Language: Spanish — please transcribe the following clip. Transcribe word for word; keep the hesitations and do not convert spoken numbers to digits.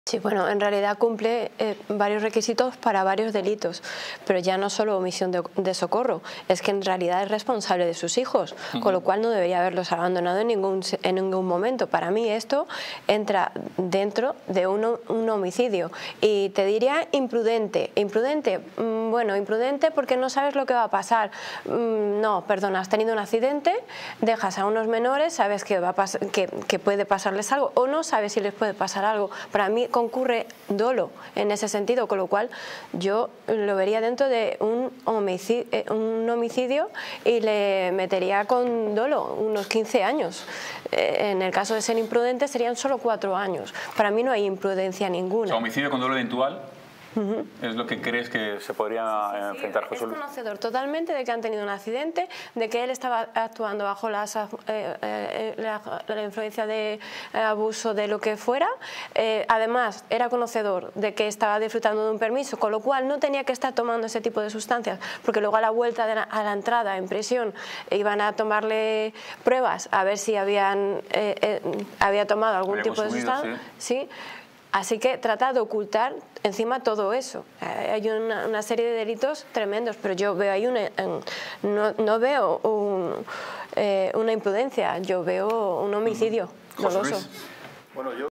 Sí, bueno, en realidad cumple eh, varios requisitos para varios delitos, pero ya no solo omisión de, de socorro, es que en realidad es responsable de sus hijos, uh-huh. con lo cual no debería haberlos abandonado en ningún, en ningún momento. Para mí esto entra dentro de un, un homicidio y te diría imprudente. Imprudente, mm, bueno, imprudente porque no sabes lo que va a pasar. Mm, no, perdona, has tenido un accidente, dejas a unos menores, sabes que, va a pas que, que puede pasarles algo o no sabes si les puede pasar algo. Para mí concurre dolo en ese sentido, con lo cual yo lo vería dentro de un homicidio, un homicidio y le metería con dolo unos quince años. En el caso de ser imprudente serían solo cuatro años. Para mí no hay imprudencia ninguna. O sea, homicidio con dolo eventual. Uh-huh. ¿Es lo que crees que se podría sí, sí, sí. enfrentar José Luis? Es conocedor totalmente de que han tenido un accidente, de que él estaba actuando bajo las, eh, eh, la, la influencia de eh, abuso de lo que fuera. Eh, además, era conocedor de que estaba disfrutando de un permiso, con lo cual no tenía que estar tomando ese tipo de sustancias, porque luego a la vuelta de la, a la entrada en prisión iban a tomarle pruebas a ver si habían, eh, eh, había tomado algún había tipo de sustancia. ¿Sí? ¿Sí? Así que trata de ocultar encima todo eso. Eh, hay una, una serie de delitos tremendos, pero yo veo ahí una, no, no veo un, eh, una imprudencia, yo veo un homicidio doloso. Bueno, yo